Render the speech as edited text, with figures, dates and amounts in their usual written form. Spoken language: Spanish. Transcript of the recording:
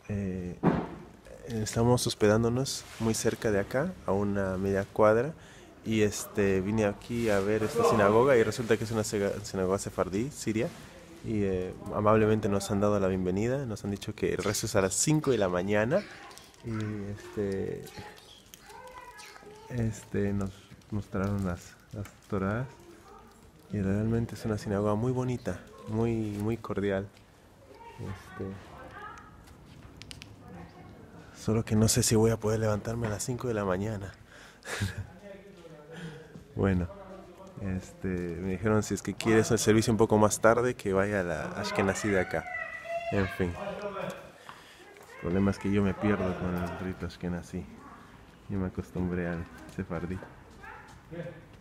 Eh, Estamos hospedándonos muy cerca de acá, a una media cuadra, y vine aquí a ver esta sinagoga y resulta que es una sinagoga sefardí, siria, y amablemente nos han dado la bienvenida, nos han dicho que el resto es a las 5 de la mañana y nos mostraron las toradas y realmente es una sinagoga muy bonita, muy cordial. Este, Solo que no sé si voy a poder levantarme a las 5 de la mañana. Bueno, me dijeron si es que quieres el servicio un poco más tarde, que vaya a la Ashkenazi de acá. En fin, el problema es que yo me pierdo con el rito Ashkenazi. Yo me acostumbré al sefardí.